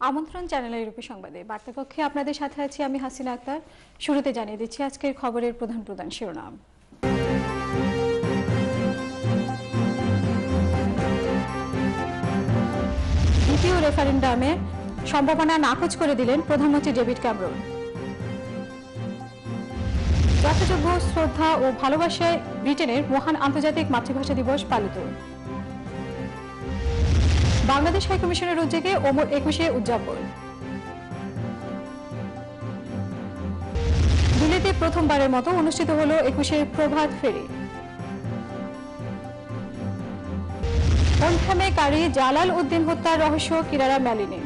আমন্ত্রণ চ্যানেলের ইউরোপী সংবাদে বার্তাকক্ষে আপনাদের সাথে আছি আমি হাসিনা আক্তার। শুরুতে জানিয়ে দিচ্ছি আজকের খবরের প্রধান শিরোনাম। দ্বিতীয় রেফারেন্ডামে সম্ভাবনা নাকচ করে দিলেন প্রধানমন্ত্রী ডেভিড ক্যামেরন। যথাযোগ্য শ্রদ্ধা ও ভালোবাসায় ব্রিটেনের মহান আন্তর্জাতিক মাতৃভাষা দিবস পালিত। বাংলাদেশ হাইকমিশনের উদ্যোগে ওমর 21-এ উদযাপন। দিল্লিতে প্রথমবারের মতো অনুষ্ঠিত হলো 21-এর প্রভাত ফেরি। ওলথামে কারি জালাল উদ্দিন হত্যার রহস্য কিরারা ম্যালিনে।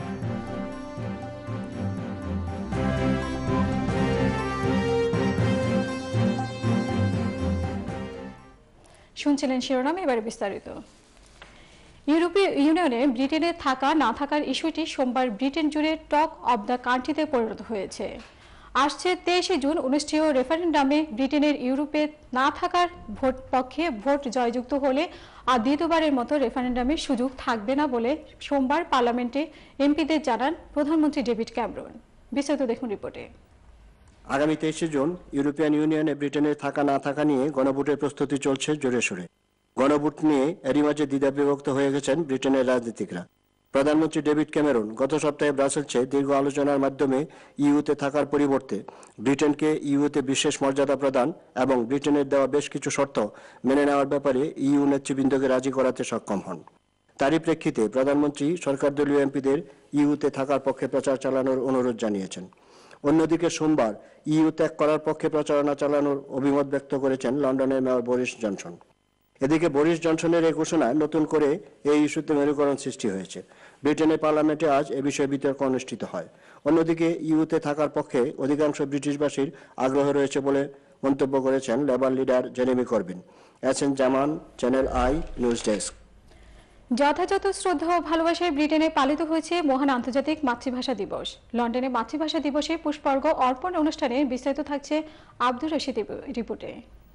শুনছিলেন শিরোনাম, এবারে বিস্তারিত। ইউরোপীয় ইউনিয়নে ব্রিটেনে থাকা না থাকার ইস্যুটি সোমবার ব্রিটেন জুড়ে টক অব দ্য কান্ট্রিতে পরিণত হয়েছে। আসছে 23শে জুন অনুষ্ঠেয় রেফারেন্ডামে ব্রিটেনের ইউরোপে না থাকার ভোট পক্ষে ভোট জয়যুক্ত হলে আর দ্বিতীয়বারের মতো রেফারেন্ডামের সুযোগ থাকবে না বলে সোমবার পার্লামেন্টে এমপিদের জানান প্রধানমন্ত্রী ডেভিড ক্যামেরন। বিস্তারিত দেখুন রিপোর্টে। আগামী 23শে জুন ইউরোপিয়ান ইউনিয়নে ব্রিটেনের থাকা না থাকা নিয়ে গণভোটের প্রস্তুতি চলছে জোরে সোরে। গণভোট নিয়ে এরই মাঝে দ্বিধা বিভক্ত হয়ে গেছেন ব্রিটেনের রাজনীতিকরা। প্রধানমন্ত্রী ডেভিড ক্যামেরন গত সপ্তাহে ব্রাসেলসে দীর্ঘ আলোচনার মাধ্যমে ইউতে থাকার পরিবর্তে ব্রিটেনকে ইউতে বিশেষ মর্যাদা প্রদান এবং ব্রিটেনের দেওয়া বেশ কিছু শর্ত মেনে নেওয়ার ব্যাপারে ইউ নেতৃবৃন্দকে রাজি করাতে সক্ষম হন। তারই প্রেক্ষিতে প্রধানমন্ত্রী সরকারদলীয় এমপিদের ইউতে থাকার পক্ষে প্রচার চালানোর অনুরোধ জানিয়েছেন। অন্যদিকে সোমবার ইউ ত্যাগ করার পক্ষে প্রচারণা চালানোর অভিমত ব্যক্ত করেছেন লন্ডনের মেয়র বরিস জনসন। এদিকে বরিস জনসনের এই ঘোষণায় নতুন করে এই ইস্যুতে মেরুকরণ সৃষ্টি হয়েছে। ব্রিটেনের পার্লামেন্টে আজ এ বিষয়ে বিতর্ক অনুষ্ঠিত হয়। অন্যদিকে ইউতে থাকার পক্ষে অধিকাংশ ব্রিটিশবাসীর আগ্রহ রয়েছে বলে মন্তব্য করেছেন Labour leader Jeremy Corbyn. SN Zaman, channel I news desk. যথাযথ শ্রদ্ধা ও ভালোবাসায় ব্রিটেনে পালিত হয়েছে মহান আন্তর্জাতিক মাতৃভাষা দিবস। লন্ডনে মাতৃভাষা দিবসে পুষ্পার্ঘ অর্পণ অনুষ্ঠানে বিস্তারিত থাকছে আব্দুর রশিদ রিপোর্টে।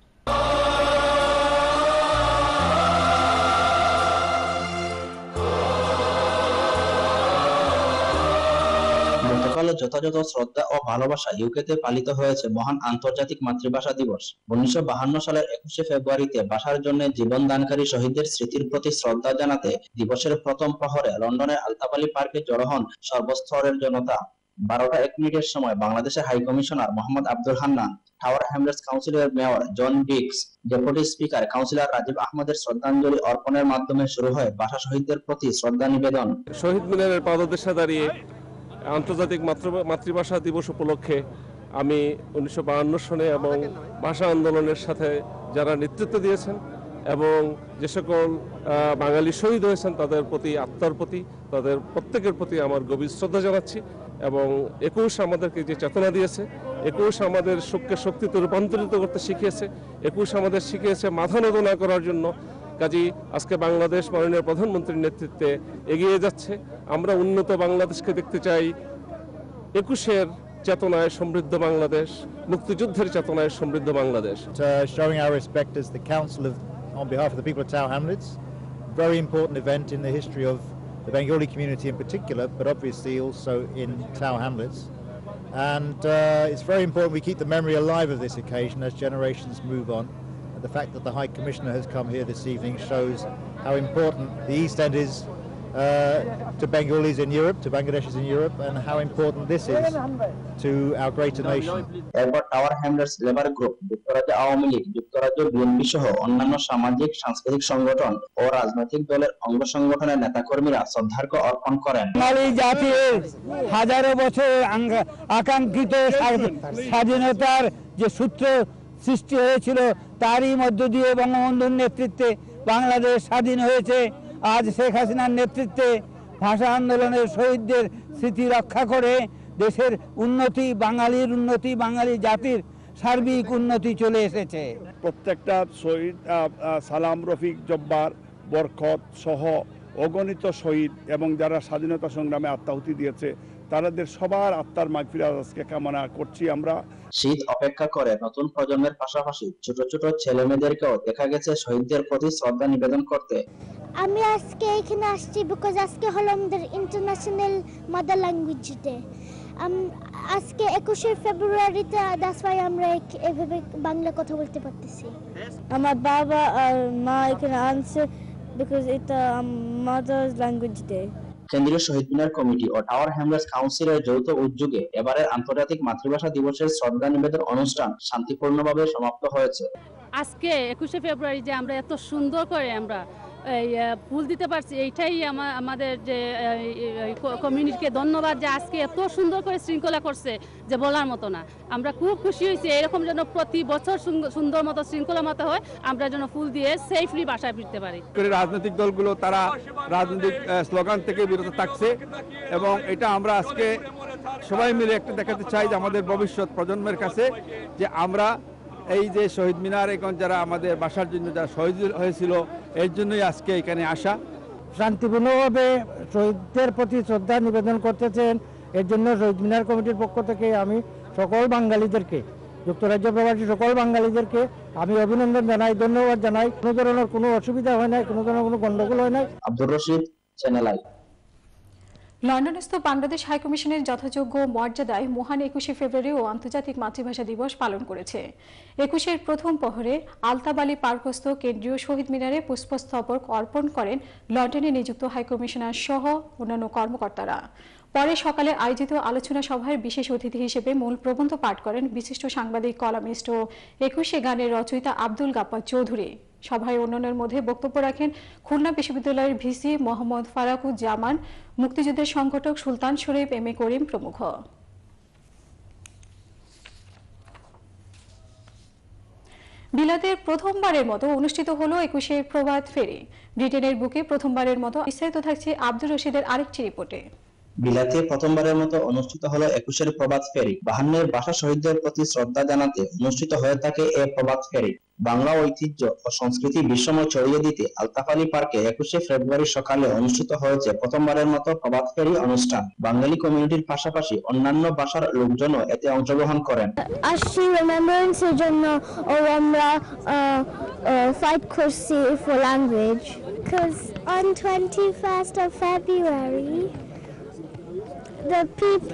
গতকাল যথাযথ শ্রদ্ধা ও ভালোবাসা ইউকেতে পালিত হয়েছে মহান আন্তর্জাতিক মাতৃভাষা দিবস। 1952 সালের 21শে ফেব্রুয়ারিতে ভাষার জন্য জীবন দানকারী শহীদদের স্মৃতির প্রতি শ্রদ্ধা জানাতে দিবসের প্রথম প্রহরে লন্ডনের আলতাবালি পার্কে জড়ো হন সর্বস্তরের জনতা। 12:01 সময় বাংলাদেশের high commissioner Mohammad Abdul Hannan, Tower Hamlets কাউন্সিলের mayor John Biggs, deputy speaker councillor Rajib আহমদের শ্রদ্ধাঞ্জলি অর্পণের মাধ্যমে শুরু হয় ভাষা শহীদদের প্রতি শ্রদ্ধা নিবেদন। শহীদ মিনারের পাদদেশে দাঁড়িয়ে আন্তর্জাতিক মাতৃভাষা দিবস উপলক্ষে আমি 1952 সনে এবং ভাষা আন্দোলনের সাথে যারা নেতৃত্ব দিয়েছেন এবং যে সকল বাঙালি শহীদ হয়েছেন তাদের প্রতি, আত্মার প্রতি, তাদের প্রত্যেকের প্রতি আমার গভীর শ্রদ্ধা জানাচ্ছি। এবং 21 আমাদেরকে যে চেতনা দিয়েছে, 21 আমাদের শোককে শক্তিতে রূপান্তরিত করতে শিখিয়েছে, 21 আমাদের শিখিয়েছে মাথা নত না করার জন্য। কাজী আজকে বাংলাদেশ মাননীয় প্রধানমন্ত্রীর নেতৃত্বে এগিয়ে যাচ্ছে। আমরা উন্নত বাংলাদেশকে দেখতে চাই, 21-এর চেতনায় সমৃদ্ধ বাংলাদেশ, মুক্তিযুদ্ধের চেতনায় সমৃদ্ধ Bangladesh. Showing our respect as the Council on behalf of the people of Tower Hamlets, very important event in the history of the Bengali community in particular, but obviously also in Tower Hamlets. And it's very important we keep the memory alive of this occasion as generations move on. The fact that the High Commissioner has come here this evening shows how important the East End is to Bengalis in Europe, to Bangladeshis in Europe, and how important this is to our greater nation. এরপর Tower Hamlets Labour group, যুক্তরাজ্য আওয়ামী লীগ, যুক্তরাজ্য BNP সহ অন্যান্য সামাজিক সাংস্কৃতিক সংগঠন ও রাজনৈতিক দলের অঙ্গ সংগঠনের নেতাকর্মীরা শ্রদ্ধার্ঘ্য অর্পণ করেন। বাঙালি জাতির হাজারো বছর আকাঙ্ক্ষিত স্বাধীনতার যে সূত্র সৃষ্টি হয়েছিল তারই মধ্য দিয়ে বঙ্গবন্ধুর নেতৃত্বে বাংলাদেশ স্বাধীন হয়েছে। আজ শেখ হাসিনার নেতৃত্বে ভাষা আন্দোলনের শহীদদের স্মৃতি রক্ষা করে দেশের উন্নতি, বাঙালির উন্নতি, বাঙালি জাতির সার্বিক উন্নতি চলে এসেছে। প্রত্যেকটা শহীদ, সালাম, রফিক, জব্বার, বরকত সহ অগণিত শহীদ এবং যারা স্বাধীনতা সংগ্রামে আত্মাহুতি দিয়েছে তাদের সবার আত্মার মাগফিরাত আজকে কামনা করছি আমরা। শীত অপেক্ষা করে নতুন প্রজন্মের পাশাপাশি ছোট ছোট ছেলে মেয়েদেরকেও দেখা গেছে শহীদদের প্রতি শ্রদ্ধা নিবেদন করতে। আমি আজকে এখানে আসছি বিকজ আজকে হলো আমাদের ইন্টারন্যাশনাল মাদার ল্যাঙ্গুয়েজ ডে। আজকে 21শে ফেব্রুয়ারিতে, দ্যাটস ওয়াই আমরা এভাবে বাংলা কথা বলতে পারতেছি। আমার বাবা আর মা এখানে আনছে বিকজ এটা মাদার ল্যাঙ্গুয়েজ ডে। কেন্দ্রীয় শহীদ মিনার কমিটি ও টাওয়ার হ্যামলেটস কাউন্সিলের যৌথ উদ্যোগে এবারের আন্তর্জাতিক মাতৃভাষা দিবসের শ্রদ্ধা নিবেদন অনুষ্ঠান শান্তিপূর্ণভাবে সমাপ্ত হয়েছে। আজকে 21শে ফেব্রুয়ারি যে আমরা এত সুন্দর করে আমরা ফুল দিতে পারছি, এইটাই আমাদের যে কমিউনিটিকে ধন্যবাদ যে আজকে এত সুন্দর করে শৃঙ্খলা করছে যে বলার মতো না। আমরা খুব খুশি হয়েছি, এরকম যেন প্রতি বছর সুন্দর মতো শৃঙ্খলা মতো হয়, আমরা যেন ফুল দিয়ে সেফলি বাসায় ফিরতে পারি। রাজনৈতিক দলগুলো তারা রাজনৈতিক স্লোগান থেকে বিরত থাকছে এবং এটা আমরা আজকে সবাই মিলে একটা দেখাতে চাই যে আমাদের ভবিষ্যৎ প্রজন্মের কাছে যে আমরা এই যে শহীদ মিনার এখন যারা আমাদের বাসার জন্য যারা শহীদ হয়েছিল এর জন্যই আজকে এখানে আসা। শান্তিপূর্ণভাবে শহীদদের প্রতি শ্রদ্ধা নিবেদন করতেছেন, এর জন্য শহীদ মিনার কমিটির পক্ষ থেকে আমি সকল বাঙালিদেরকে, যুক্তরাজ্য প্রবাসী সকল বাঙালিদেরকে আমি অভিনন্দন জানাই, ধন্যবাদ জানাই। কোনো ধরনের কোনো অসুবিধা হয় নাই, কোনো ধরনের কোনো গন্ডগোল হয় নাই। Abdur Rashid, channel I. লন্ডনস্থ বাংলাদেশ হাইকমিশনের যথাযোগ্য মর্যাদায় মহান 21শে ফেব্রুয়ারি ও আন্তর্জাতিক মাতৃভাষা দিবস পালন করেছে। 21-এর প্রথম প্রহরে আলতাবালি পার্কস্থ কেন্দ্রীয় শহীদ মিনারে পুষ্পস্তবক অর্পণ করেন লন্ডনে নিযুক্ত হাইকমিশনার সহ অন্যান্য কর্মকর্তারা। পরে সকালে আয়োজিত আলোচনা সভায় বিশেষ অতিথি হিসেবে মূল প্রবন্ধ পাঠ করেন বিশিষ্ট সাংবাদিক, কলামিস্ট ও 21শে গানের রচয়িতা আব্দুল গাফফার চৌধুরী। সভায় অন্যান্যের মধ্যে বক্তব্য রাখেন খুলনা বিশ্ববিদ্যালয়ের ভিসি মোহাম্মদ ফারাকুজ্জামান, মুক্তিযুদ্ধের সংগঠক সুলতান শরীফ, এম এ করিম প্রমুখ। বিলাতের প্রথমবারের মতো অনুষ্ঠিত হলো 21শে প্রভাত ফেরি। ব্রিটেনের বুকে প্রথমবারের মতো। বিস্তারিত থাকছে আব্দুর রশিদের আরেকটি রিপোর্টে। বিলাতে প্রথমবারের মতো অনুষ্ঠিত হলো 21-এর প্রভাত ফেরি। 52-এর ভাষা শহীদদের প্রতি শ্রদ্ধা জানাতে অনুষ্ঠিত হয়ে থাকে এ প্রভাত ফেরি। বাংলা ঐতিহ্য ও সংস্কৃতি বিশ্বময় ছড়িয়ে দিতে আলতাফালি পার্কে 21শে ফেব্রুয়ারি সকালে অনুষ্ঠিত হয়েছে প্রথমবারের মতো প্রভাত ফেরি অনুষ্ঠান। বাঙালি কমিউনিটির পাশাপাশি অন্যান্য ভাষার লোকজনও এতে অংশগ্রহণ করেন। আসছি রিমেম্বারেন্সের জন্য ও আমরা ফাইট করছি for language because on 21st of February the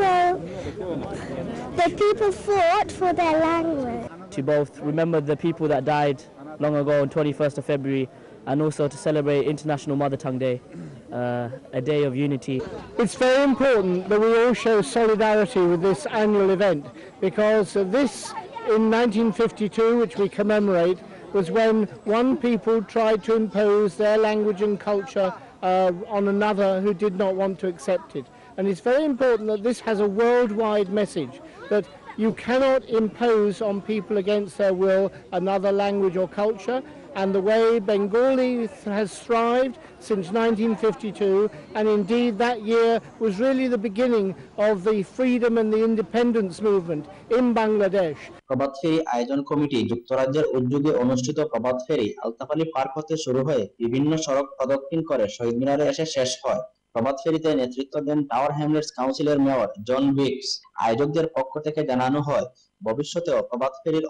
people fought for their language. To both remember the people that died long ago on 21st of February and also to celebrate International Mother Tongue Day, a day of unity. It's very important that we all show solidarity with this annual event because this in 1952, which we commemorate, was when one people tried to impose their language and culture on another who did not want to accept it. And it's very important that this has a worldwide message that you cannot impose on people against their will another language or culture. And the way Bengali has thrived since 1952, and indeed that year was really the beginning of the freedom and the independence movement in Bangladesh. Prabhat Pheri আয়োজন committee যুক্তরাজ্যের উদ্যোগে অনুষ্ঠিত প্রভাত ফেরি আলতাফালি park হতে শুরু হয়ে বিভিন্ন সড়ক প্রদক্ষিণ করে শহীদ মিনারে এসে শেষ হয়। প্রভাত ফেরিতে নেতৃত্ব দেন টাওয়ার হ্যামলেটস কাউন্সিলের মেয়র জন উইকস। আয়োজকদের পক্ষ থেকে জানানো হয় ভবিষ্যতেও প্রভাত ফেরির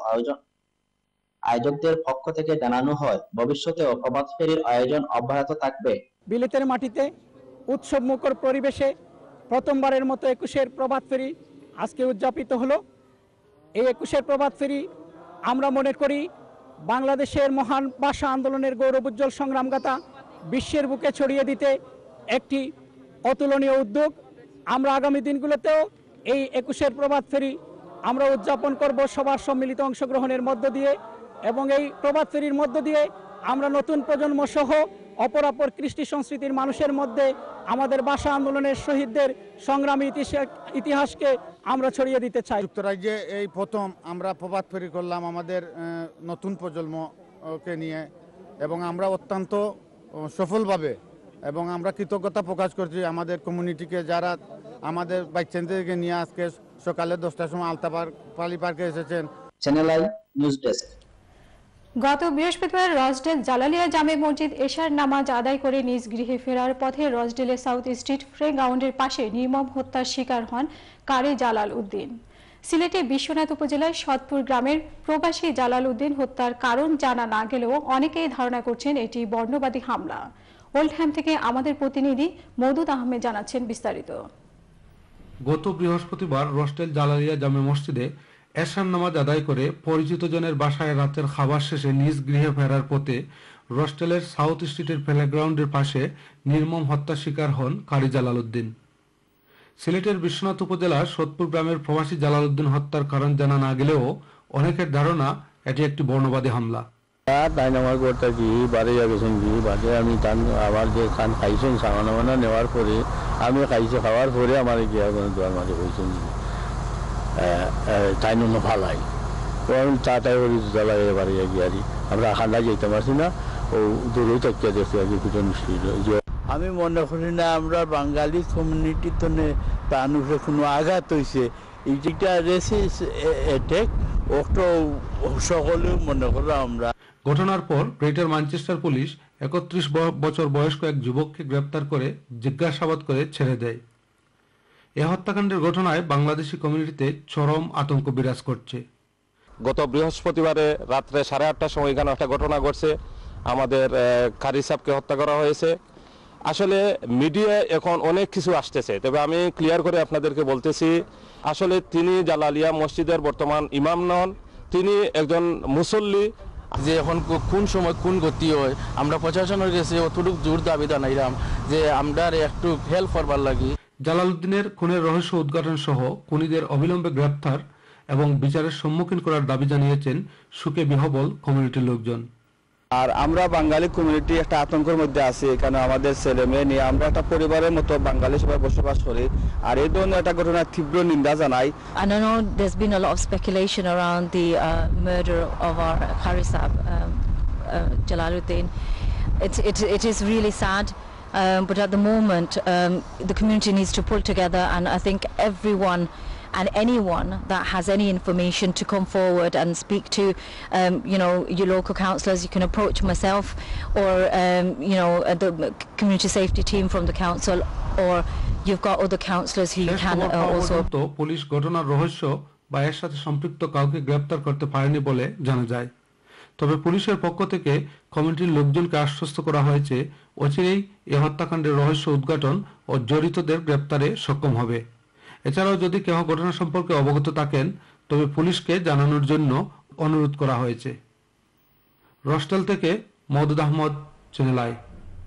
আয়োজন অব্যাহত থাকবে। বিলেতের মাটিতে উৎসব মুখর পরিবেশে প্রথমবারের মতো 21-এর প্রভাত ফেরি আজকে উদযাপিত হলো। এই 21-এর প্রভাত ফেরি আমরা মনে করি বাংলাদেশের মহান ভাষা আন্দোলনের গৌরবোজ্জ্বল সংগ্রামগাথা বিশ্বের বুকে ছড়িয়ে দিতে একটি অতুলনীয় উদ্যোগ। আমরা আগামী দিনগুলোতেও এই 21-এর প্রভাত ফেরি আমরা উদযাপন করব সবার সম্মিলিত অংশগ্রহণের মধ্য দিয়ে, এবং এই প্রভাত ফেরির মধ্য দিয়ে আমরা নতুন প্রজন্ম সহ অপরাপর কৃষ্টি সংস্কৃতির মানুষের মধ্যে আমাদের ভাষা আন্দোলনের শহীদদের সংগ্রামী ইতিহাসকে আমরা ছড়িয়ে দিতে চাই। যুক্তরাজ্যে এই প্রথম আমরা প্রভাত ফেরি করলাম আমাদের নতুন প্রজন্মকে নিয়ে, এবং আমরা অত্যন্ত সফলভাবে এবং আমরা কৃতজ্ঞতা প্রকাশ করছি আমাদের কমিউনিটিকে, যারা আমাদের বাচ্চাদেরকে নিয়ে আজকে সকালে 10টার সময় আলতাপালি পার্কে এসেছেন। Channel I news desk. গত বৃহস্পতিবার রসডেল জালালিয়া জামে মসজিদ এশার নামাজ আদায় করে নিজ গৃহে ফেরার পথে রসডেলের সাউথ স্ট্রিট প্লে গ্রাউন্ডের পাশে নির্মম হত্যার শিকার হন কারি জালাল উদ্দিন। সিলেটে বিশ্বনাথ উপজেলার সৎপুর গ্রামের প্রবাসী জালাল উদ্দিন হত্যার কারণ জানা না গেলেও অনেকেই ধারণা করছেন এটি বর্ণবাদী হামলা। ওল্ডহ্যাম থেকে আমাদের প্রতিনিধি মওদুদ আহমেদ জানাচ্ছেন বিস্তারিত। গত বৃহস্পতিবার রস্টেল জালালিয়া জামে মসজিদে এশার নামাজ আদায় করে পরিচিত জনের বাসায় রাতের খাবার শেষে নিজ গৃহে ফেরার পথে রস্টেলের সাউথ স্ট্রিটের প্লেগ্রাউন্ডের পাশে নির্মম হত্যার শিকার হন কারি জালালউদ্দিন। সিলেটের বিশ্বনাথ উপজেলার সোদপুর গ্রামের প্রবাসী জালালউদ্দিন হত্যার কারণ জানা না গেলেও অনেকের ধারণা এটি একটি বর্ণবাদী হামলা। তাই আমার ঘরটা কি বাড়ি গেছেন কি বাড়ি আমি আবার যে খান খাইছেন সামানা মানা নেওয়ার পরে আমি খাইছে খাওয়ার পরে আমার গিয়া দোয়ার মাঝে হয়েছেন তাই নুন ফালাই তো আমি তাই করি জ্বালাই বাড়ি গিয়ারি আমরা খান্ডা যেতে পারছি না ও দূরে তকিয়া দেখছি আর কি পিছন আমি মনে করি না আমরা বাঙালি কমিউনিটি তো মানুষের কোনো আঘাত হয়েছে এইটা রেসিস অ্যাটাক ওটা সকলেও মনে করো আমরা। ঘটনার পর গ্রেটার ম্যানচেস্টার পুলিশ ৩১ বছর বয়স্ক এক যুবককে গ্রেপ্তার করে জিজ্ঞাসাবাদ করে ছেড়ে দেয়। এ হত্যাকাণ্ডের ঘটনায় বাংলাদেশি কমিউনিটিতে চরম আতঙ্ক বিরাজ করছে। গত বৃহস্পতিবারে রাত্রে 8:30টার সময় এখানে একটা ঘটনা ঘটছে, আমাদের কারি সাহেবকে হত্যা করা হয়েছে। আসলে মিডিয়া এখন অনেক কিছু আসতেছে, তবে আমি ক্লিয়ার করে আপনাদেরকে বলতেছি আসলে তিনি জালালিয়া মসজিদের বর্তমান ইমাম নন, তিনি একজন মুসল্লি। যে এখন কোন সময় কোন গতি হয় আমরা প্রশাসনের কাছে অতটুকু জোর দাবি জানাইলাম যে আমরা একটু হেল্প করবার লাগি। জালালউদ্দিনের খুনের রহস্য উদ্ঘাটন সহ খুনিদের অবিলম্বে গ্রেপ্তার এবং বিচারের সম্মুখীন করার দাবি জানিয়েছেন সুখে বিহবল কমিউনিটির লোকজন। আর আমরা বাঙালি কমিউনিটি একটা আতঙ্কের মধ্যে আছি, এখানে আমাদের ছেলে মেয়ে নিয়ে আমরা একটা পরিবারের মতো বাঙালি সবাই বসবাস করি, আর এই ধরনের একটা ঘটনার তীব্র নিন্দা জানাই। And I know there's been a lot of speculation around the murder of our Qari Sahib, Jalaluddin. It is really sad, but at the moment the community needs to pull together, and I think everyone and anyone that has any information to come forward and speak to your local councillors. You can approach myself or the community safety team from the council, or you've got other councillors who you can also. Police ঘটনার রহস্য বা এর সাথে সম্পৃক্ত কাউকে গ্রেপ্তার করতে পারেনি বলে জানা যায়। তবে পুলিশের পক্ষ থেকে কমিটির লোকজনকে আশ্বস্ত করা হয়েছে অচিরেই এ হত্যাকাণ্ডের রহস্য উদ্ঘাটন ও জড়িতদের গ্রেপ্তারে সক্ষম হবে। এছাড়াও যদি কেউ ঘটনা সম্পর্কে অবগত থাকেন তবে পুলিশকে জানানোর জন্য অনুরোধ করা হয়েছে। রস্টেল থেকে মওদুদ আহমেদ, চ্যানেল আই।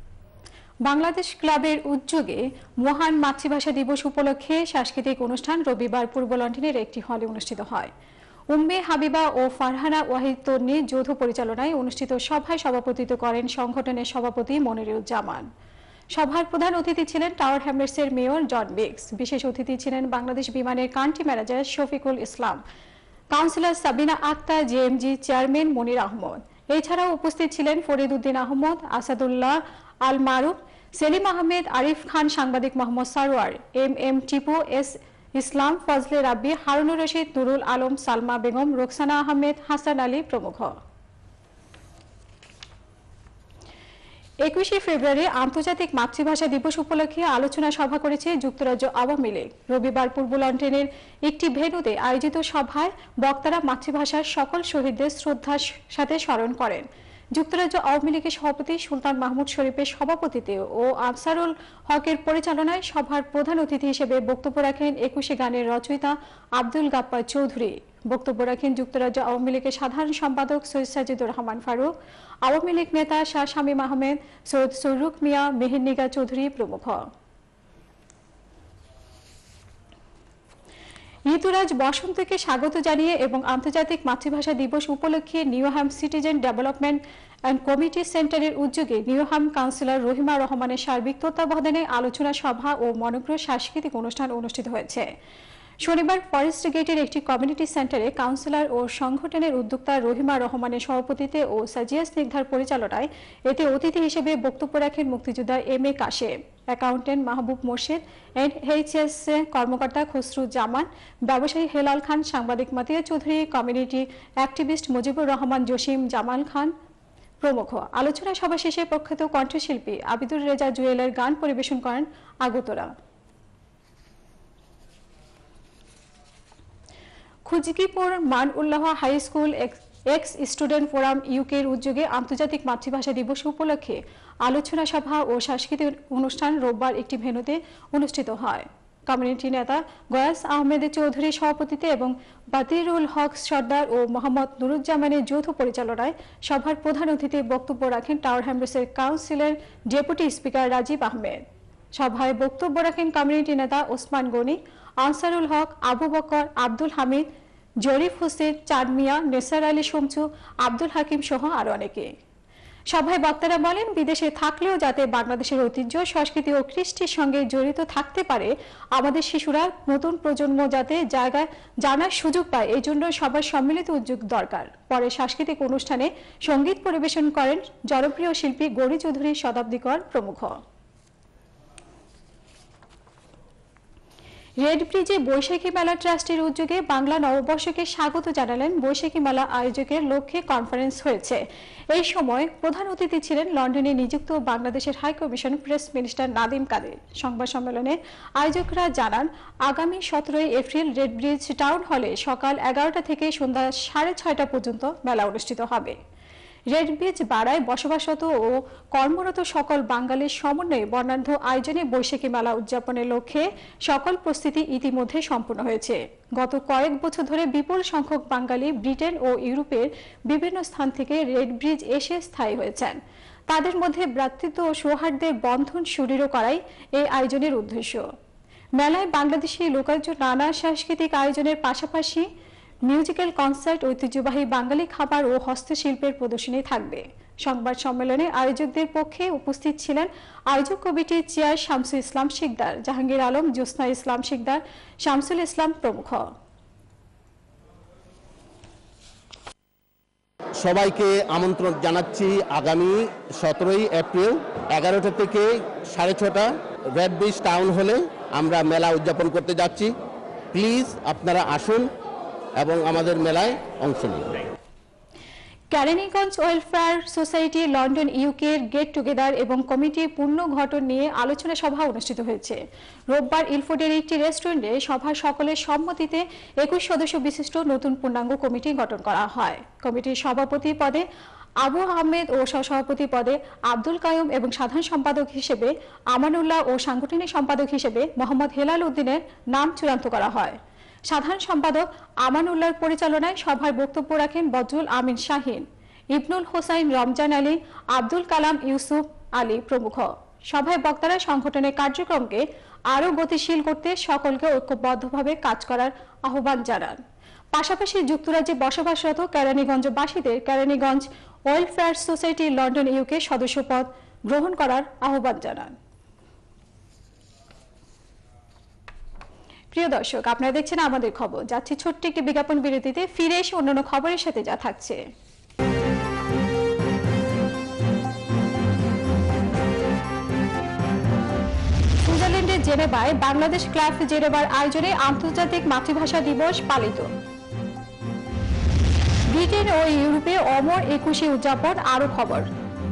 বাংলাদেশ ক্লাবের উদ্যোগে মহান মাতৃভাষা দিবস উপলক্ষে সাংস্কৃতিক অনুষ্ঠান রবিবার পূর্ব লন্ডনের একটি হলে অনুষ্ঠিত হয়। উম্মে হাবিবা ও ফারহানা ওয়াহিদ তন্নির যৌথ পরিচালনায় অনুষ্ঠিত সভায় সভাপতিত্ব করেন সংগঠনের সভাপতি মনিরুজ্জামান। সভার প্রধান অতিথি ছিলেন টাওয়ার হ্যামলেটসের মেয়র জন বিক্স। বিশেষ অতিথি ছিলেন বাংলাদেশ বিমানের country manager Shafiqul Islam, councillor Sabina Akter, JMG chairman Monir Ahmad. এছাড়াও উপস্থিত ছিলেন ফরিদ উদ্দিন আহমদ, আসাদুল্লাহ আল মারুফ, সেলিম আহমেদ, আরিফ খান, সাংবাদিক মোহাম্মদ সারোয়ার, এম টিপু, এস ইসলাম, ফজলে রাব্বি, হারুনুর রশিদ, নুরুল আলম, সালমা বেগম, রোকসানা আহমেদ, হাসান আলী প্রমুখ। 21শে ফেব্রুয়ারি আন্তর্জাতিক মাতৃভাষা দিবস উপলক্ষে আলোচনা সভা করেছে যুক্তরাজ্য আওয়ামী লীগ। রবিবার পূর্ব লন্ডনের একটি ভেন্যুতে আয়োজিত সভায় বক্তারা মাতৃভাষার সকল শহীদদের শ্রদ্ধার সাথে স্মরণ করেন। যুক্তরাজ্য আওয়ামী লীগের সভাপতি সুলতান মাহমুদ শরীফের সভাপতিত্বে ও আফসারুল হকের পরিচালনায় সভার প্রধান অতিথি হিসেবে বক্তব্য রাখেন 21 গানের রচয়িতা আব্দুল গাপ্পার চৌধুরী। বক্তব্য রাখেন যুক্তরাজ্য আওয়ামী লীগের সাধারণ সম্পাদক সৈয়দ সাজিদুর রহমান ফারুক, আওয়ামী লীগ নেতা শাহ শামীম আহমেদ, সৈয়দ সৌরুক মিয়া, মেহেরনিগা চৌধুরী প্রমুখ। ঋতুরাজ বসন্তকে স্বাগত জানিয়ে এবং আন্তর্জাতিক মাতৃভাষা দিবস উপলক্ষে Newham citizen development and committee সেন্টারের উদ্যোগে নিউহাম কাউন্সিলর রহিমা রহমানের সার্বিক তত্ত্বাবধানে আলোচনা সভা ও মনোজ্ঞ সাংস্কৃতিক অনুষ্ঠান অনুষ্ঠিত হয়েছে। শনিবার ফরেস্ট গেটের একটি কমিউনিটি সেন্টারে কাউন্সিলর ও সংগঠনের উদ্যোক্তা রহিমা রহমানের সভাপতিত্বে ও সাজিয়া স্নিগ্ধার পরিচালনায় এতে অতিথি হিসেবে বক্তব্য রাখেন মুক্তিযোদ্ধা M A Kashem, accountant Mahbub Morshed, NHS কর্মকর্তা খসরু জামান, ব্যবসায়ী হেলাল খান, সাংবাদিক মাতিয়া চৌধুরী, কমিউনিটি অ্যাক্টিভিস্ট মুজিবুর রহমান জসিম, জামাল খান প্রমুখ। আলোচনা সভা শেষে প্রখ্যাত কণ্ঠশিল্পী আবিদুর রেজা জুয়েলের গান পরিবেশন করেন আগতরা। Khujkipur Man Ullah high school ex student forum ইউকের উদ্যোগে আন্তর্জাতিক মাতৃভাষা দিবস উপলক্ষে আলোচনা সভা ও সাংস্কৃতিক অনুষ্ঠান রোববার একটি ভেন্যুতে অনুষ্ঠিত হয়। কমিউনিটি নেতা গয়াস আহমেদ চৌধুরীর সভাপতিত্বে এবং বাতিরুল হক সর্দার ও মোহাম্মদ নুরুজ্জামানের যৌথ পরিচালনায় সভার প্রধান অতিথি বক্তব্য রাখেন টাওয়ার হ্যামলেটসের কাউন্সিলের ডেপুটি স্পিকার রাজীব আহমেদ। সভায় বক্তব্য রাখেন কমিউনিটি নেতা ওসমান গনি, আনসারুল হক, আবু বকর, আব্দুল হামিদ, জরিফ হোসেন, চাঁদ মিয়া, নেসার আলী শমসু, আব্দুল হাকিম সহ আরো অনেকে। সভায় বক্তারা বলেন, বিদেশে থাকলেও যাতে বাংলাদেশের ঐতিহ্য, সংস্কৃতি ও কৃষ্টির সঙ্গে জড়িত থাকতে পারে, আমাদের শিশুরা নতুন প্রজন্ম যাতে জায়গায় জানার সুযোগ পায়, এই জন্য সবার সম্মিলিত উদ্যোগ দরকার। পরে সাংস্কৃতিক অনুষ্ঠানে সঙ্গীত পরিবেশন করেন জনপ্রিয় শিল্পী গৌরী চৌধুরী, শতাব্দীকর প্রমুখ। রেড ব্রিজে বৈশাখী মেলা ট্রাস্টের উদ্যোগে বাংলা নববর্ষকে স্বাগত জানালেন বৈশাখী মেলা আয়োজকের লক্ষ্যে কনফারেন্স হয়েছে। এই সময় প্রধান অতিথি ছিলেন লন্ডনে নিযুক্ত বাংলাদেশের high commission press minister Nadim Kader. সংবাদ সম্মেলনে আয়োজকরা জানান, আগামী 17 এপ্রিল রেড ব্রিজ টাউন হলে সকাল 11টা থেকে সন্ধ্যা 6:30 পর্যন্ত মেলা অনুষ্ঠিত হবে। রেড ব্রিজ বাড়ায় বসবাসরত ও কর্মরত সকল বাঙালির সমন্বয়ে বর্ণাঢ্য আয়োজনে বৈশাখী মেলা উদযাপনের লক্ষ্যে সকল প্রস্তুতি ইতিমধ্যে সম্পূর্ণ হয়েছে। গত কয়েক বছর ধরে বিপুল সংখ্যক বাঙালি ব্রিটেন ও ইউরোপের বিভিন্ন স্থান থেকে রেড ব্রিজ এসে স্থায়ী হয়েছেন। তাদের মধ্যে ভ্রাতৃত্ব ও সৌহার্দ্যের বন্ধন সুদৃঢ় করাই এই আয়োজনের উদ্দেশ্য। মেলায় বাংলাদেশি লোকালজ নানা সাংস্কৃতিক আয়োজনের পাশাপাশি মিউজিক্যাল কনসার্ট, ঐতিহ্যবাহী বাঙালি খাবার ও হস্তশিল্পের প্রদর্শনী থাকবে। সংবাদ সম্মেলনে আয়োজকদের পক্ষে উপস্থিত ছিলেন আয়োজক কমিটির চেয়ার শামসুল ইসলাম শিকদার, জাহাঙ্গীর আলম, জ্যোৎস্না ইসলাম শিকদার, শামসুল ইসলাম প্রমুখ। সবাইকে আমন্ত্রণ জানাচ্ছি আগামী 17 এপ্রিল 11টা থেকে 6:30 রেড ব্রিজ টাউন হলে আমরা মেলা উদযাপন করতে যাচ্ছি। প্লিজ আপনারা আসুন এবং আমাদের মেলায় অংশ নিন। Keraniganj welfare society London UK get together এবং কমিটি পুনর্গঠন নিয়ে আলোচনা সভা অনুষ্ঠিত হয়েছে। রোববার ইলফোর্ডের একটি রেস্টুরেন্টে সভা সকলের সম্মতিতে 21 সদস্য বিশিষ্ট নতুন পূর্ণাঙ্গ কমিটি গঠন করা হয়। কমিটির সভাপতি পদে আবু আহমেদ ও সহসভাপতি পদে আব্দুল কায়ুম এবং সাধারণ সম্পাদক হিসেবে আমানুল্লাহ ও সাংগঠনিক সম্পাদক হিসেবে মোহাম্মদ হেলাল উদ্দিনের নাম চূড়ান্ত করা হয়। সাধারণ সম্পাদক আমানুল্লাহর পরিচালনায় সভায় বক্তব্য রাখেন বজরুল আমিন শাহিন, ইবনুল হোসাইন, রমজান আলী, আব্দুল কালাম, ইউসুফ আলী প্রমুখ। সভায় বক্তারা সংগঠনের কার্যক্রমকে আরও গতিশীল করতে সকলকে ঐক্যবদ্ধভাবে কাজ করার আহ্বান জানান। পাশাপাশি যুক্তরাজ্যে বসবাসরত কেরানীগঞ্জবাসীদের Keraniganj welfare society London UK সদস্যপদ গ্রহণ করার আহ্বান জানান। প্রিয় দর্শক, আপনারা দেখছেন আমাদের খবর। যাচ্ছি ছোট্ট একটি বিজ্ঞাপন বিরতিতে, ফিরে এসে অন্যান্য খবরের সাথে যা থাকছে। সুইজারল্যান্ডের জেনেভায় বাংলাদেশ ক্লাব জেনেভার আয়োজনে আন্তর্জাতিক মাতৃভাষা দিবস পালিত। ব্রিটেন ও ইউরোপে অমর 21শে উদযাপন। আরো খবর।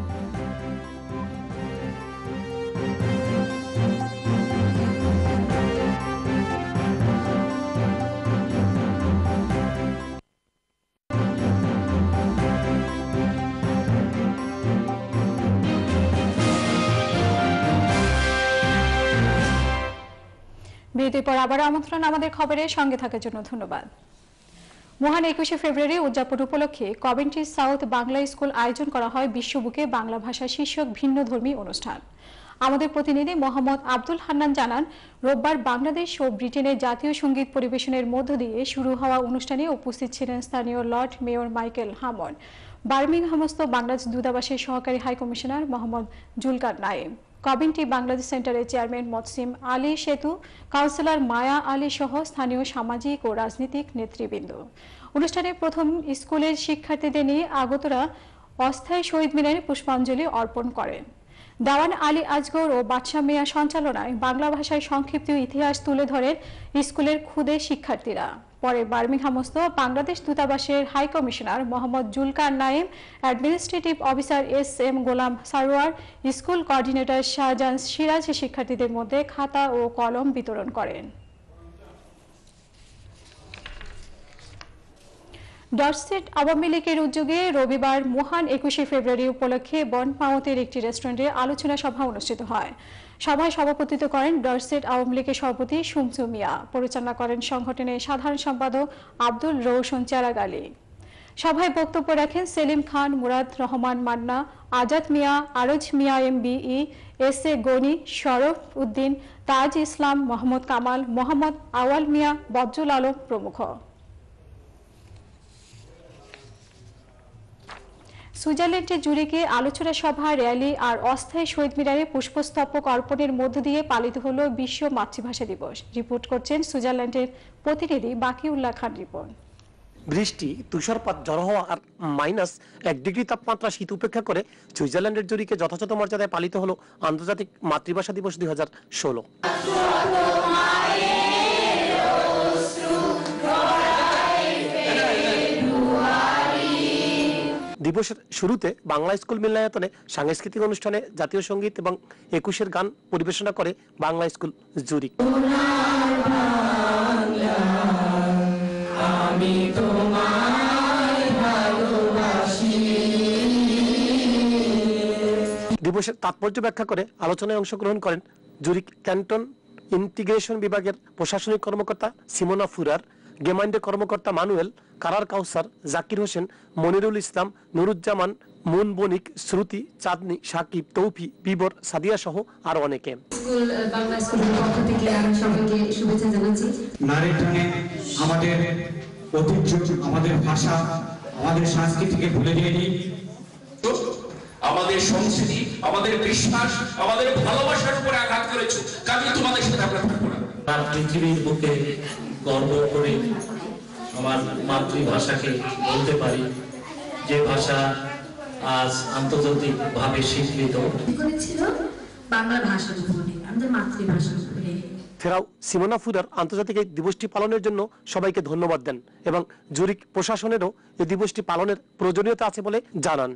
বিরতির পর আবার আমন্ত্রণ আমাদের খবরের সঙ্গে থাকার জন্য ধন্যবাদ। মহান 21শে ফেব্রুয়ারি উদযাপন উপলক্ষে কভেন্ট্রি সাউথ বাংলা স্কুল আয়োজন করা হয় বিশ্ববুকে বাংলা ভাষা শীর্ষক ভিন্নধর্মী অনুষ্ঠান। আমাদের প্রতিনিধি মোহাম্মদ আব্দুল হান্নান জানান, রোববার বাংলাদেশ ও ব্রিটেনের জাতীয় সঙ্গীত পরিবেশনের মধ্য দিয়ে শুরু হওয়া অনুষ্ঠানে উপস্থিত ছিলেন স্থানীয় লর্ড মেয়র মাইকেল হামন্ড, বার্মিংহামস্থ বাংলাদেশ দূতাবাসের সহকারী high commissioner Mohammad Zulkar Naim, Coventry Bangladesh সেন্টারের চেয়ারম্যান মতসিম আলী সেতু, কাউন্সিলর মায়া আলী সহ স্থানীয় সামাজিক ও রাজনৈতিক নেতৃবৃন্দ। অনুষ্ঠানে প্রথম স্কুলের শিক্ষার্থীদের নিয়ে আগতরা অস্থায়ী শহীদ মিনারে পুষ্পাঞ্জলি অর্পণ করেন। দাওয়ান আলী আজগর ও বাদশা মিয়া সঞ্চালনায় বাংলা ভাষায় সংক্ষিপ্ত ইতিহাস তুলে ধরেন স্কুলের ক্ষুদে শিক্ষার্থীরা। পরে বার্মিংহামস্থ বাংলাদেশ দূতাবাসের high commissioner Mohammad Zulkar Naim, administrative officer S M. Golam Sarwar, school coordinator Shahjahan Siraj শিক্ষার্থীদের মধ্যে খাতা ও কলম বিতরণ করেন। ডরসেট আওয়ামী লীগের উদ্যোগে রবিবার মহান 21শে ফেব্রুয়ারি উপলক্ষে বনপাওতের একটি রেস্টুরেন্টে আলোচনা সভা অনুষ্ঠিত হয়। সভায় সভাপতিত্ব করেন ডরসেট আওয়ামী লীগের সভাপতি শুমসু মিয়া, পরিচালনা করেন সংগঠনের সাধারণ সম্পাদক আব্দুল রৌশন চেরাগালী। সভায় বক্তব্য রাখেন সেলিম খান, মুরাদ রহমান মান্না, আজাদ মিয়া, আরজ মিয়া MBE, SA গনি, শরফ উদ্দিন, তাজ ইসলাম, মোহাম্মদ কামাল, মোহাম্মদ আওয়াল মিয়া, বদরুল আলম প্রমুখ। সুইজারল্যান্ডের জুরিকে আলোচনা সভা, র্যালি আর অস্থায়ী শহীদ মিনারে পুষ্পস্তবক অর্পণের মধ্য দিয়ে পালিত হল বিশ্ব মাতৃভাষা দিবস। রিপোর্ট করছেন সুইজারল্যান্ডের প্রতিনিধি বাকিউল্লাহ খান রিপন। বৃষ্টি, তুষারপাত, ঝড় হওয়া আর -1 ডিগ্রি তাপমাত্রা শীত উপেক্ষা করে সুইজারল্যান্ডের জুরিকে যথাযথ মর্যাদায় পালিত হলো আন্তর্জাতিক মাতৃভাষা দিবস 2016। দিবসের শুরুতে বাংলা স্কুল মিলনায়তনে সাংস্কৃতিক অনুষ্ঠানে জাতীয় সঙ্গীত এবং 21-এর গান পরিবেশনা করে বাংলা স্কুল জুরিক। দিবসের তাৎপর্য ব্যাখ্যা করে আলোচনায় অংশগ্রহণ করেন জুরিক ক্যান্টন ইন্টিগ্রেশন বিভাগের প্রশাসনিক কর্মকর্তা সিমোনা ফুরার, গেমাইন্ডে কর্মকর্তা মানুয়েল, কারার কাউসার, জাকির হোসেন, মনিরুল ইসলাম, নুরুজ্জামান, মুন বণিক, শ্রুতি, চাঁদনি, সাকিব, তৌফি, বিবর, সাদিয়া সহ আরো অনেকে। বাংলা স্কুলের পক্ষ থেকে আমি সবাইকে শুভেচ্ছা জানাচ্ছি। নারীর টানে আমাদের ঐতিহ্য, আমাদের ভাষা, আমাদের সংস্কৃতিকে ভুলে যায়নি। আমাদের সংস্কৃতি, আমাদের বিশ্বাস, আমাদের ভালোবাসার উপরে আঘাত করেছো, কাজে তোমাদের সাথে আমরা থাকবো না। পৃথিবীর বুকে গর্ব করে আমার মাতৃভাষাকে বলতে পারি, যে ভাষা আজ আন্তর্জাতিকভাবে স্বীকৃত। করেছিল বাংলা ভাষার উপরে, আমাদের মাতৃভাষার উপরে। ফেরাও সিমোনা ফুরার আন্তর্জাতিক এই দিবসটি পালনের জন্য সবাইকে ধন্যবাদ দেন এবং জুরিক প্রশাসনেরও এই দিবসটি পালনের প্রয়োজনীয়তা আছে বলে জানান।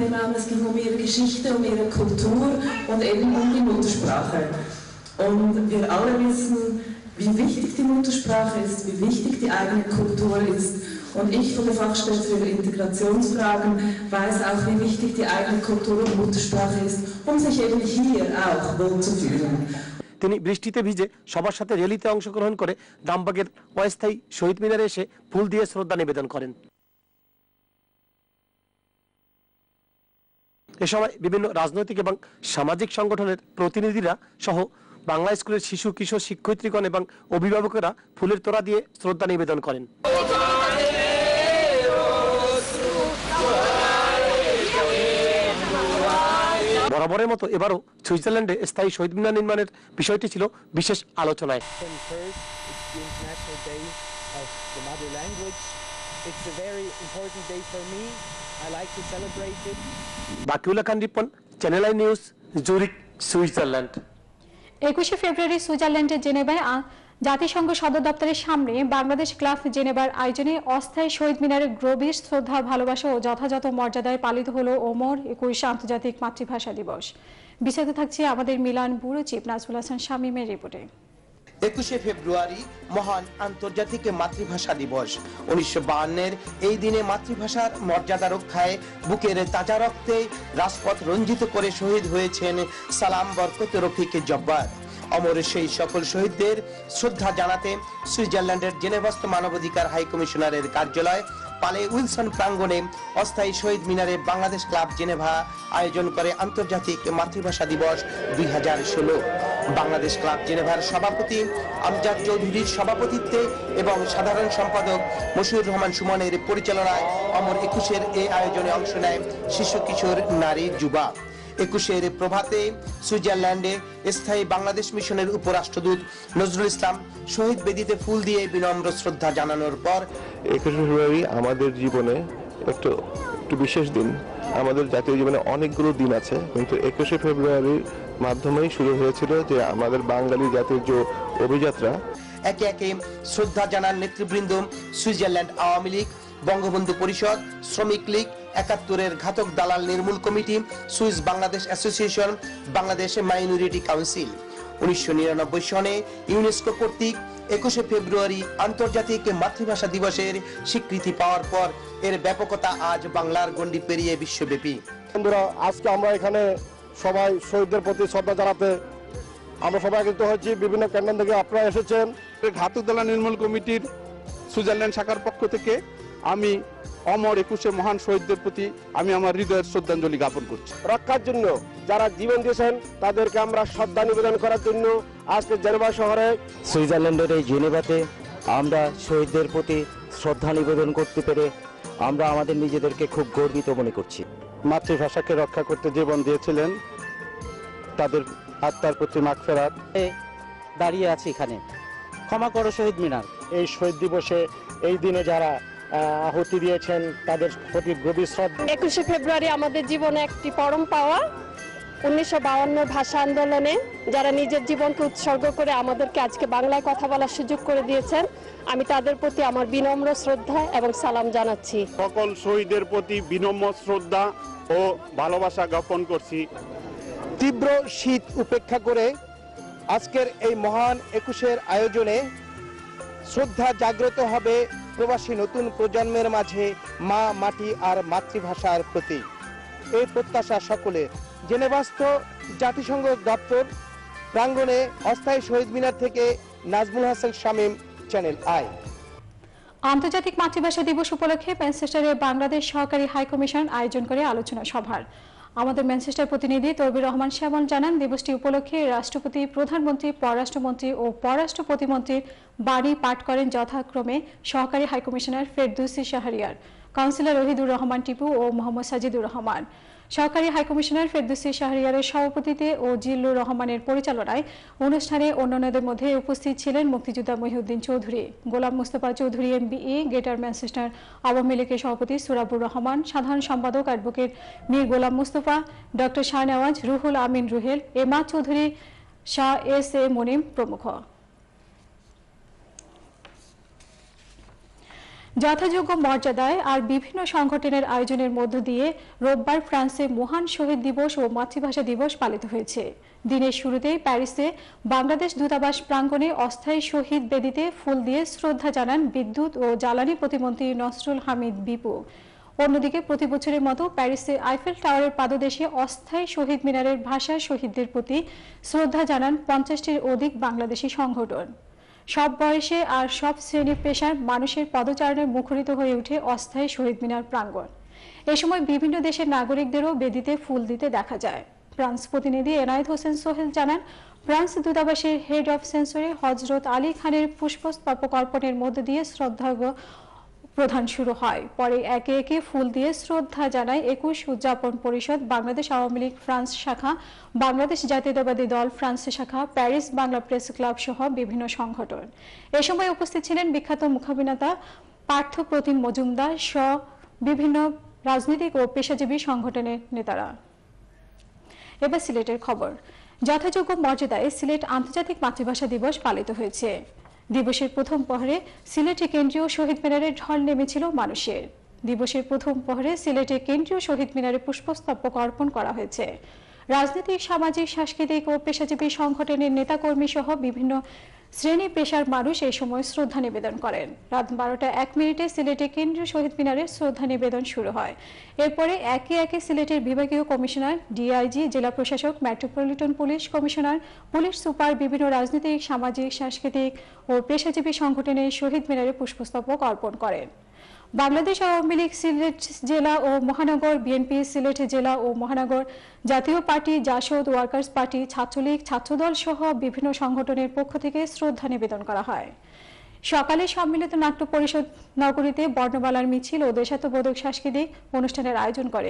wie wichtig die Muttersprache ist, wie wichtig die eigene Kultur ist. Und ich von der Fachstelle für Integrationsfragen weiß auch, wie wichtig die eigene Kultur und Muttersprache ist, um sich eben hier auch wohlzufühlen. তিনি বৃষ্টিতে ভিজে সবার সাথে র্যালিতে অংশগ্রহণ করে দামবাগের অস্থায়ী শহীদ মিনারে এসে ফুল দিয়ে শ্রদ্ধা নিবেদন করেন। এ সময় বিভিন্ন রাজনৈতিক এবং সামাজিক সংগঠনের প্রতিনিধিরা সহ বাংলা স্কুলের শিশু, কিশোর, শিক্ষয়িত্রীগণ এবং অভিভাবকেরা ফুলের তোড়া দিয়ে শ্রদ্ধা নিবেদন করেন। বরাবরের মতো এবারও সুইজারল্যান্ডে স্থায়ী শহীদ মিনার নির্মাণের বিষয়টি ছিল বিশেষ আলোচনায়। Bakiullah Khan Ripon, channel I news, Zurich, Switzerland. 21শে ফেব্রুয়ারি সুইজারল্যান্ডের জেনেভায় জাতিসংঘ সদর দপ্তরের সামনে বাংলাদেশ ক্লাব জেনেভার আয়োজনে অস্থায়ী শহীদ মিনারে গভীর শ্রদ্ধা, ভালোবাসা ও যথাযথ মর্যাদায় পালিত হলো ওমর 21 আন্তর্জাতিক মাতৃভাষা দিবস। বিস্তারিত থাকছে আমাদের Milan bureau chief Nazmul Hasan শামীমের রিপোর্টে। 21শে ফেব্রুয়ারি মহান আন্তর্জাতিক মাতৃভাষা দিবস। 1952-এর এই দিনে মাতৃভাষার মর্যাদা রক্ষায় বুকের তাজা রক্তে রাজপথ রঞ্জিত করে শহীদ হয়েছেন সালাম বরকত রফিক জব্বার। অমরের সেই সকল শহীদদের শ্রদ্ধা জানাতে সুইজারল্যান্ডের জেনেভাস্থ মানবাধিকার হাই কমিশনারের কার্যালয় পালে উইলসন প্রাঙ্গণে অস্থায়ী শহীদ মিনারে বাংলাদেশ ক্লাব জেনেভা আয়োজন করে আন্তর্জাতিক মাতৃভাষা দিবস 2016। বাংলাদেশ ক্লাব জেনেভার সভাপতি আমজাদ চৌধুরীর সভাপতিত্বে এবং সাধারণ সম্পাদক মশিউর রহমান সুমনের পরিচালনায় অমর 21-এর এই আয়োজনে অংশ নেয় শিশু, কিশোর, নারী, যুবা। 21-এর প্রভাতে সুইজারল্যান্ডে স্থায়ী বাংলাদেশ মিশনের উপরাষ্ট্রদূত নজরুল ইসলাম শহীদ বেদিতে ফুল দিয়ে বিনম্র শ্রদ্ধা জানানোর পর 21শে ফেব্রুয়ারি আমাদের জীবনে একটু বিশেষ দিন। আমাদের জাতীয় জীবনে অনেকগুলো দিন আছে, কিন্তু 21শে ফেব্রুয়ারির মাধ্যমেই শুরু হয়েছিল যে আমাদের বাঙালি জাতির যে অভিযাত্রা। একে একে শ্রদ্ধা জানান নেতৃবৃন্দ সুইজারল্যান্ড আওয়ামী লীগ, বঙ্গবন্ধু পরিষদ, শ্রমিক লীগ, 71-এর ঘাতক দালাল নির্মূল committee, Swiss Bangladesh association, Bangladesh minority council. 1999 সনে ইউনেস্কো কর্তৃক 21শে ফেব্রুয়ারি আন্তর্জাতিক মাতৃভাষা দিবসের স্বীকৃতি পাওয়ার পর এর ব্যাপকতা আজ বাংলার গণ্ডি পেরিয়ে বিশ্বব্যাপী। বন্ধুরা, আজকে আমরা এখানে সবাই শহীদদের প্রতি শ্রদ্ধা জানাতে আমরা সবাই একত্রিত হয়েছি। বিভিন্ন ক্যান্টন থেকে আপনারা এসেছেন। ঘাতকদলা নির্মূল কমিটির সুইজারল্যান্ড শাখার পক্ষ থেকে আমি অমর 21শে মহান শহীদদের প্রতি আমি আমার হৃদয়ের শ্রদ্ধাঞ্জলি জ্ঞাপন করছি। রক্ষার জন্য যারা জীবন দিয়েছেন তাদেরকে আমরা শ্রদ্ধা নিবেদন করার জন্য আজকে জেনেভা শহরে সুইজারল্যান্ডের এই জেনেভাতে আমরা শহীদদের প্রতি শ্রদ্ধা নিবেদন করতে পেরে আমরা আমাদের নিজেদেরকে খুব গর্বিত মনে করছি। মাতৃভাষাকে রক্ষা করতে জীবন দিয়েছিলেন, তাদের আত্মার প্রতি মাগফিরাত। দাঁড়িয়ে আছি এখানে, ক্ষমা করো শহীদ মিনার। এই শহীদ দিবসে এই দিনে যারা আহুতি দিয়েছেন তাদের প্রতি গভীর শ্রদ্ধা। 21শে ফেব্রুয়ারি আমাদের জীবনে একটি পরম পাওয়া। 1952 ভাষা আন্দোলনে যারা নিজের জীবনকে উৎসর্গ করে আমাদেরকে আজকে বাংলায় কথা বলার সুযোগ করে দিয়েছেন, আমি তাদের প্রতি আমার বিনম্র শ্রদ্ধা এবং সালাম জানাচ্ছি। সকল শহীদের প্রতি বিনম্র শ্রদ্ধা ও ভালোবাসা জ্ঞাপন করছি। তীব্র শীত উপেক্ষা করে আজকের এই মহান 21শের আয়োজনে শ্রদ্ধা জাগ্রত হবে প্রবাসী নতুন প্রজন্মের মাঝে মা, মাটি আর মাতৃভাষার প্রতি। এই প্রত্যাশা সকলের। জেনেভাস্থ জাতিসংঘ দপ্তর প্রাঙ্গণে অস্থায়ী শহীদ মিনার থেকে নাজমুল হাসান শামীম, চ্যানেল আই। আন্তর্জাতিক মাতৃভাষা দিবস উপলক্ষে ম্যানচেস্টারে বাংলাদেশ সহকারী হাইকমিশন আয়োজন করে আলোচনা সভার। আমাদের ম্যানচেস্টার প্রতিনিধি তৌবির রহমান শ্যামল জানান, দিবসটি উপলক্ষে রাষ্ট্রপতি, প্রধানমন্ত্রী, পররাষ্ট্রমন্ত্রী ও পররাষ্ট্র প্রতিমন্ত্রীর বাণী পাঠ করেন যথাক্রমে সহকারী হাইকমিশনার ফেরদৌসী শাহরিয়ার, কাউন্সিলর ওহিদুর রহমান টিপু ও মোহাম্মদ সাজিদুর রহমান। সহকারী হাইকমিশনার ফেরদৌসী শাহরিয়ারের সভাপতিত্বে ও জিল্লুর রহমানের পরিচালনায় অনুষ্ঠানে অন্যান্যদের মধ্যে উপস্থিত ছিলেন মুক্তিযোদ্ধা Mohiuddin Chowdhury, Golam Mustafa Chowdhury MBE, greater Manchester Awami লীগের সভাপতি সুরাবুর রহমান, সাধারণ সম্পাদক advocate Mir Golam Mustafa, doctor Shahnewaz, Ruhul Amin Ruhel, Emma Chowdhury, Shah SA Monim প্রমুখ। যথাযোগ্য মর্যাদায় আর বিভিন্ন সংগঠনের আয়োজনের মধ্য দিয়ে রোববার ফ্রান্সে মহান শহীদ দিবস ও মাতৃভাষা দিবস পালিত হয়েছে। দিনের শুরুতেই প্যারিসে বাংলাদেশ দূতাবাস প্রাঙ্গণে অস্থায়ী শহীদ বেদিতে ফুল দিয়ে শ্রদ্ধা জানান বিদ্যুৎ ও জ্বালানি প্রতিমন্ত্রী নসরুল হামিদ বিপু। অন্যদিকে প্রতি বছরের মতো প্যারিসে আইফেল টাওয়ারের পাদদেশে অস্থায়ী শহীদ মিনারের ভাষা শহীদদের প্রতি শ্রদ্ধা জানান 50টির অধিক বাংলাদেশি সংগঠন। সব বয়সে আর সব শ্রেণী পেশার মানুষের পদচারণে মুখরিত হয়ে ওঠে অস্থায়ী শহীদ মিনার প্রাঙ্গণ। এ সময় বিভিন্ন দেশের নাগরিকদেরও বেদিতে ফুল দিতে দেখা যায়। ফ্রান্স প্রতিনিধি এনায়েত হোসেন সোহেল জানান, ফ্রান্স দূতাবাসের হেড অফ সেন্সরি হজরত আলী খানের পুষ্পস্তবক অর্পণের মধ্য দিয়ে শ্রদ্ধার্ঘ্য প্রদান শুরু হয়। পরে একে একে ফুল দিয়ে শ্রদ্ধা জানায় 21 উদযাপন পরিষদ, বাংলাদেশ আওয়ামী লীগ ফ্রান্স শাখা, বাংলাদেশ জাতীয়তাবাদী দল ফ্রান্স শাখা, প্যারিস বাংলা প্রেস ক্লাব সহ বিভিন্ন সংগঠন। এ সময় উপস্থিত ছিলেন বিখ্যাত মুখাভিনেতা পার্থ প্রতিম মজুমদার সহ বিভিন্ন রাজনৈতিক ও পেশাজীবী সংগঠনের নেতারা। এবার সিলেটের খবর। যথাযোগ্য মর্যাদায় সিলেট আন্তর্জাতিক মাতৃভাষা দিবস পালিত হয়েছে। দিবসের প্রথম প্রহরে সিলেটে কেন্দ্রীয় শহীদ মিনারে ঢল নেমেছিল মানুষের। দিবসের প্রথম প্রহরে সিলেটে কেন্দ্রীয় শহীদ মিনারে পুষ্পস্তবক অর্পণ করা হয়েছে। রাজনৈতিক, সামাজিক, সাংস্কৃতিক ও পেশাজীবী সংগঠনের নেতাকর্মী সহ বিভিন্ন শ্রেণী পেশার মানুষ এই সময় শ্রদ্ধা নিবেদন করেন। রাত 12টা 1 মিনিটে সিলেটে কেন্দ্রীয় শহীদ মিনারে শ্রদ্ধা নিবেদন শুরু হয়। এরপরে একে একে সিলেটের বিভাগীয় কমিশনার, DIG, জেলা প্রশাসক, metropolitan police commissioner, police super, বিভিন্ন রাজনৈতিক, সামাজিক, সাংস্কৃতিক ও পেশাজীবী সংগঠনের শহীদ মিনারে পুষ্পস্তবক অর্পণ করেন। বাংলাদেশ আওয়ামী লীগ সিলেট জেলা ও মহানগর, BNP সিলেট জেলা ও মহানগর, জাতীয় party, JASAD, workers party, Chhatra League, Chhatra Dal সহ বিভিন্ন সংগঠনের পক্ষ থেকে শ্রদ্ধা নিবেদন করা হয়। সকালে সম্মিলিত নাট্য পরিষদ নগরীতে বর্ণমালার মিছিল ও দেশাত্মবোধক সাংস্কৃতিক অনুষ্ঠানের আয়োজন করে।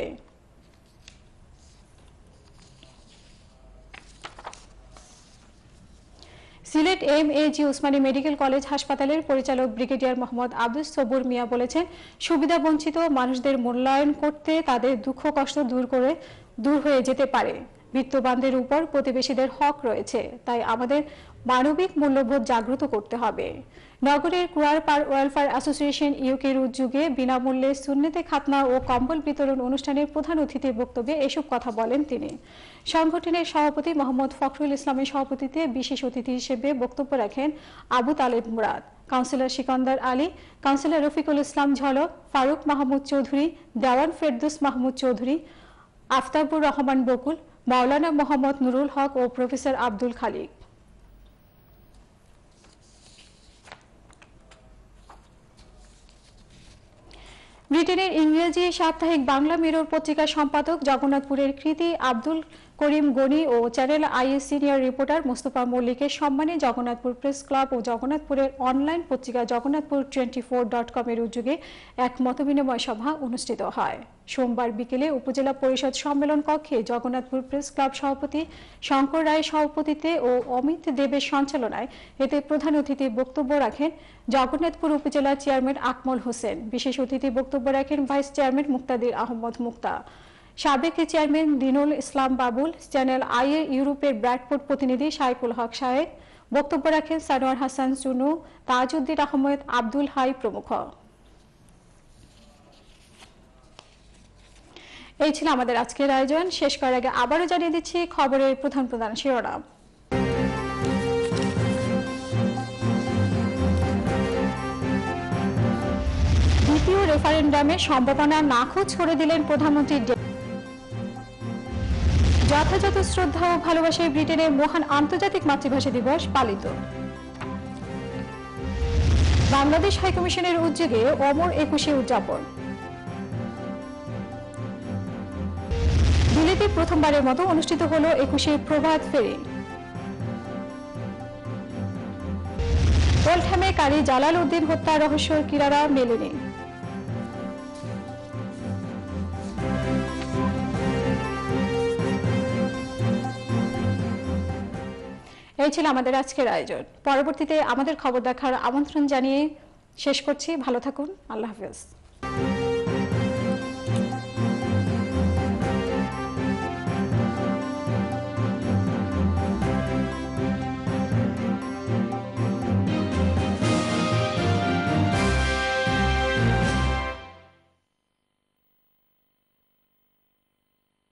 Sylhet MAG Osmani medical college হাসপাতালের পরিচালক ব্রিগেডিয়ার মোহাম্মদ আব্দুল সবুর মিয়া বলেছেন, সুবিধা বঞ্চিত মানুষদের মূল্যায়ন করতে তাদের দুঃখ কষ্ট দূর হয়ে যেতে পারে। বিত্তবানদের উপর প্রতিবেশীদের হক রয়েছে, তাই আমাদের মানবিক মূল্যবোধ জাগ্রত করতে হবে। নগরের কুয়ার পার ওয়েলফেয়ার অ্যাসোসিয়েশন ইউকের উদ্যোগে বিনামূল্যে সুন্নতে খাতনা ও কম্বল বিতরণ অনুষ্ঠানের প্রধান অতিথির বক্তব্যে এসব কথা বলেন তিনি। সংগঠনের সভাপতি মোহাম্মদ ফখরুল ইসলামের সভাপতিত্বে বিশেষ অতিথি হিসেবে বক্তব্য রাখেন আবু তালেব মুরাদ, কাউন্সিলর সিকান্দার আলী, কাউন্সিলর রফিকুল ইসলাম ঝলক, ফারুক মাহমুদ চৌধুরী, দেওয়ান ফেরদৌস মাহমুদ চৌধুরী, আফতাবুর রহমান বকুল, মাওলানা মোহাম্মদ নুরুল হক ও প্রফেসর আব্দুল খালিক। ব্রিটেনের ইংরেজি সাপ্তাহিক বাংলা মিরর পত্রিকার সম্পাদক জগন্নাথপুরের কৃতি আব্দুল করিম গনি ও চ্যানেল আইএস সিনিয়র রিপোর্টার মোস্তফা মল্লিকের সম্মানে জগন্নাথপুর প্রেস ক্লাব ও জগন্নাথপুরের অনলাইন পত্রিকা জগন্নাথপুর 24.com এর উদ্যোগে এক মতবিনিময় সভা অনুষ্ঠিত হয়। সোমবার বিকেলে উপজেলা পরিষদ সম্মেলন কক্ষে জগন্নাথপুর প্রেস ক্লাব সভাপতি শঙ্কর রায়ের সভাপতিত্বে ও অমিত দেবের সঞ্চালনায় এতে প্রধান অতিথি বক্তব্য রাখেন জগন্নাথপুর উপজেলা চেয়ারম্যান আকমল হোসেন। বিশেষ অতিথি বক্তব্য রাখেন ভাইস চেয়ারম্যান মুক্তাদির আহমদ মুক্তা, সাবেক chairman Dinul Islam Babul, channel I এর ইউরোপের ব্র্যাডফোর্ড প্রতিনিধি শাইকুল হক সাহেব। বক্তব্য রাখেন সানোয়ার হাসান চুনু, তাজউদ্দিন আহমেদ, আব্দুল হাই প্রমুখ। এই ছিল আমাদের আজকের আয়োজন। শেষ করার আগে আবারও জানিয়ে দিচ্ছি খবরের প্রধান প্রধান শিরোনাম। দ্বিতীয় রেফারেন্ডামে সম্ভাবনা নাকচ করে দিলেন প্রধানমন্ত্রী। যথাযথ শ্রদ্ধা ও ভালোবাসায় ব্রিটেনের মহান আন্তর্জাতিক মাতৃভাষা দিবস পালিত। বাংলাদেশ হাইকমিশনের উদ্যোগে অমর 21 উদযাপন। দিল্লিতে প্রথমবারের মতো অনুষ্ঠিত হল 21 প্রভাত ফেরি। ওল্ডহ্যামে কারি জালাল উদ্দিন হত্যা রহস্যের কিনারা মেলেনি। এই ছিল আমাদের আজকের আয়োজন। পরবর্তীতে আমাদের খবর দেখার আমন্ত্রণ জানিয়ে শেষ করছি। ভালো থাকুন। আল্লাহ হাফেজ।